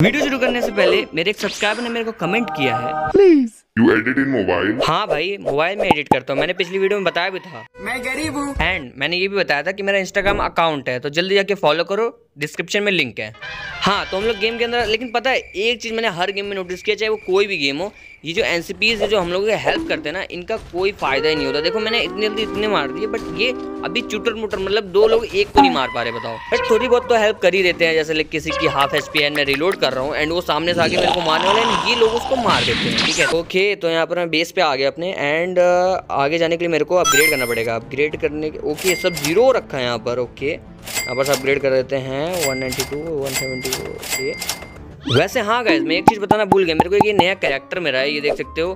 Video शुरू करने से पहले मेरे एक सब्सक्राइबर ने मेरे को कमेंट किया है, please you edit in mobile. हाँ भाई, मोबाइल में एडिट करता हूँ। मैंने पिछली वीडियो में बताया भी था, मैं गरीब हूँ। एंड मैंने ये भी बताया था कि मेरा इंस्टाग्राम अकाउंट है, तो जल्दी जाके फॉलो करो, डिस्क्रिप्शन में लिंक है। हाँ, तो हम लोग गेम के अंदर, लेकिन पता है एक चीज़ मैंने हर गेम में नोटिस किया, चाहे वो कोई भी गेम हो, ये जो एनसीपीज है जो हम लोगों को हेल्प करते हैं ना, इनका कोई फायदा ही नहीं होता। देखो मैंने इतनी जल्दी इतने मार दिए, बट ये अभी चुटर मुटर, मतलब दो लोग एक को नहीं मार पा रहे, बताओ। बट थोड़ी बहुत तो हेल्प कर ही देते हैं, जैसे किसी की हाफ एचपी है, मैं रिलोड कर रहा हूँ एंड वो सामने से आके मेरे को मारने वाले हैं, ये लोग उसको मार देते हैं, ठीक है। ओके, तो यहाँ पर मैं बेस पे आ गया अपने, एंड आगे जाने के लिए मेरे को अपग्रेड करना पड़ेगा। अपग्रेड करने के ओके, सब जीरो रखा है यहाँ पर। ओके, यहाँ पर अपग्रेड कर देते हैं 192 172। ओके, वैसे हाँ गाइस, मैं एक चीज़ बताना भूल गया, मेरे को ये नया कैरेक्टर मेरा है, ये देख सकते हो।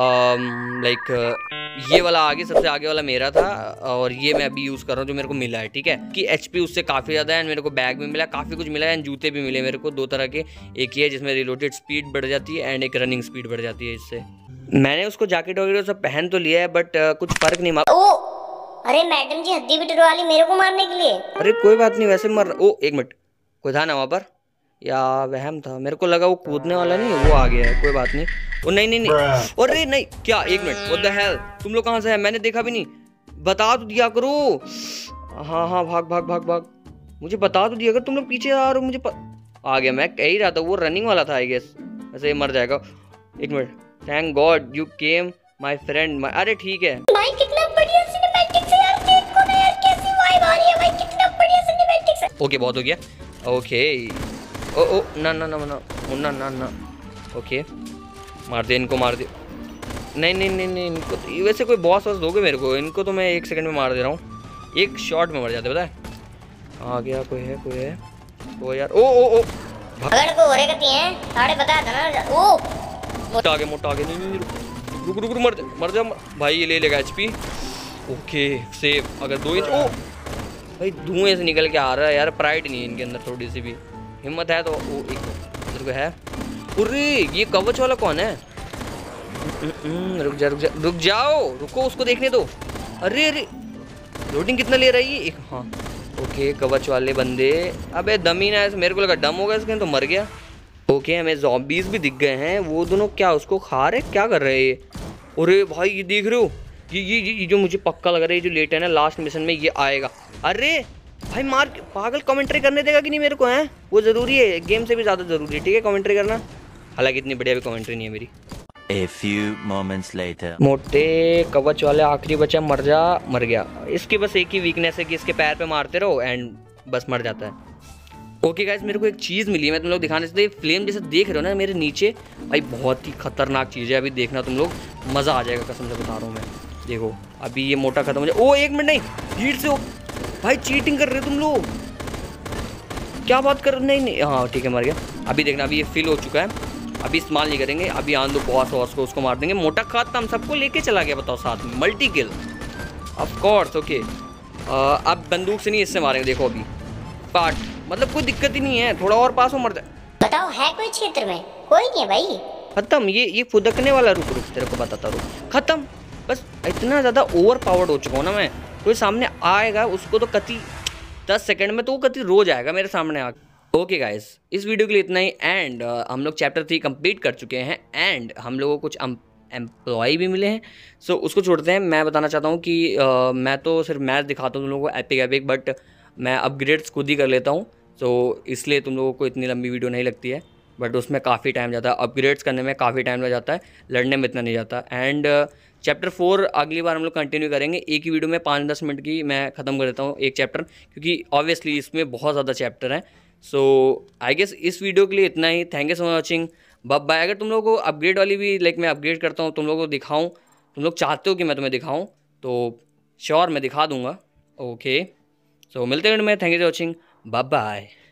लाइक ये वाला आगे, सबसे आगे वाला मेरा था, और ये मैं अभी यूज़ कर रहा हूँ जो मेरे को मिला है, ठीक है। कि एचपी उससे काफ़ी ज़्यादा है, मेरे को बैग भी मिला, काफ़ी कुछ मिला है, एंड जूते भी मिले मेरे को दो तरह के। एक ये है जिसमें रिलोटेड स्पीड बढ़ जाती है, एंड एक रनिंग स्पीड बढ़ जाती है इससे। मैंने उसको जैकेट वगैरह सब पहन तो लिया है, बट कुछ फ़र्क नहीं मार। ओ अरे मैडम जी, हद्दी भी टुरवा ली मेरे को मारने के लिए। अरे कोई बात नहीं, वैसे मर। ओ एक मिनट, कोई था ना वहाँ पर, या वहम था? मेरे को लगा वो कूदने वाला नहीं है, वो आ गया है। कोई बात नहीं। ओ नहीं नहीं नहीं, अरे नहीं, क्या? एक मिनट, व्हाट द हेल, तुम लोग कहाँ से हैं? मैंने देखा भी नहीं, बता तो दिया करो। हाँ हाँ, भाग भाग भाग भाग, मुझे बता तो दिया करो, तुम लोग पीछे आ रहे हो, मुझे आ गया। मैं कह ही रहा था वो रनिंग वाला था, आई गेस। वैसे ये मर जाएगा। एक minute, thank god you came my friend. अरे ठीक है भाई, कितना बढ़िया सिनेमैटिक्स है यार, देखो ना यार कैसी वाइब आ रही है भाई, कितना बढ़िया सिनेमैटिक्स है। ओके, बहुत हो गया। ओके, ओ ओ ना ना ना ना ना ना ना। ओके, मार दे इनको, मार दे। नहीं नहीं नहीं नहीं, इनको तो वैसे कोई बॉस वॉस दोगे मेरे को? इनको तो मैं 1 सेकंड में मार दे रहा हूँ, 1 शॉट में मर जाते, पता है। आ गया, कोई है, कोई है वो यार। ओ ओ ओ, अगर को ओरे करती हैं साढ़े बता देना। ओ मोटा आगे, मोटा आगे। नहीं नहीं, रुक रुक रुक, मर जा मर जा भाई, ये ले लेगा एचपी। Okay, save. अगर 2 इंच, ओ भाई धुएं से निकल के आ रहा है यार, प्राइड नहीं है इनके अंदर, थोड़ी सी भी हिम्मत है तो। वो एक मेरे को है। अरे ये कवच वाला कौन है? रुक जा रुक जा, रुक जाओ, रुको, उसको देखने दो। अरे अरे, लोडिंग कितना ले रही है एक? हाँ ओके, कवच वाले बंदे। अबे दम ही ना, मेरे को लगा डम होगा इसके, तो मर गया। ओके, हमें ज़ॉम्बीज़ भी दिख गए हैं। वो दोनों क्या उसको खा रहे, क्या कर रहे हैं ये? अरे भाई ये देख रहे हो, ये जो मुझे पक्का लग रहा है, ये जो लेट है ना लास्ट मिशन में ये आएगा। अरे भाई मार, पागल कमेंट्री करने देगा कि नहीं मेरे को? है वो ज़रूरी है, गेम से भी ज़्यादा ज़रूरी है, ठीक है कमेंट्री करना। हालांकि इतनी बढ़िया भी कमेंट्री नहीं है मेरी। A few moments later. मोटे कवच वाले आखिरी बचा, मर जा। मर गया। इसकी बस एक ही वीकनेस है कि इसके पैर पे मारते रहो एंड बस मर जाता है। ओके गाइस, मेरे को एक चीज़ मिली है, मैं तुम लोग दिखाने से, फ्लेम जैसे देख रहे हो ना मेरे नीचे, भाई बहुत ही खतरनाक चीज़ है। अभी देखना तुम लोग, मज़ा आ जाएगा, कसम से बता रहा हूँ मैं। देखो अभी ये मोटा खत्म हो जाए। ओ एक मिनट, नहीं हीट से हो भाई, चीटिंग कर रहे हो तुम लोग, क्या बात कर। नहीं नहीं, हाँ ठीक है, मर गया। अभी देखना, अभी ये फिल हो चुका है, अभी इस्तेमाल नहीं करेंगे, अभी आन दो बॉस वॉस को, उसको मार देंगे। मोटा खत्म, सबको लेके चला गया, बताओ साथ में multi kill of course. Okay, अब बंदूक से नहीं, इससे मारेंगे। देखो अभी पार्ट, मतलब कोई दिक्कत ही नहीं है, थोड़ा और पास हो मर जाए। बताओ है कोई क्षेत्र में? कोई नहीं है भाई, खत्म। ये फुदकने वाला, रुक रुक तेरे को बताता, रुक, खत्म। बस इतना ज़्यादा ओवर पावर्ड हो चुका हूँ ना मैं, कोई सामने आएगा उसको तो कति 10 सेकंड में तो वो कति रोज आएगा मेरे सामने आके। ओके गाइस, इस वीडियो के लिए इतना ही, एंड हम लोग चैप्टर 3 कंप्लीट कर चुके हैं, एंड हम लोगों को कुछ एम्प्लॉय भी मिले हैं। सो उसको छोड़ते हैं। मैं बताना चाहता हूँ कि मैं तो सिर्फ मैच दिखाता हूँ तुम लोगों को, एपिक एपिक, बट मैं अपग्रेड्स खुद ही कर लेता हूँ। सो इसलिए तुम लोगों को इतनी लंबी वीडियो नहीं लगती है, बट उसमें काफ़ी टाइम जाता है, अपग्रेड्स करने में काफ़ी टाइम लग जाता है, लड़ने में इतना नहीं जाता। एंड चैप्टर 4 अगली बार हम लोग कंटिन्यू करेंगे, एक ही वीडियो में 5-10 मिनट की मैं ख़त्म कर देता हूँ एक चैप्टर, क्योंकि ऑब्वियसली इसमें बहुत ज़्यादा चैप्टर हैं। सो आई गेस इस वीडियो के लिए इतना ही। Thank you so much watching, bye. अगर तुम लोगों को अपग्रेड वाली भी, लाइक मैं अपग्रेड करता हूँ, तुम लोगों को दिखाऊँ, तुम लोग चाहते हो कि मैं तुम्हें दिखाऊँ, तो श्योर मैं दिखा दूँगा। ओके, सो मिलते हैं में। Thank you for watching, bye.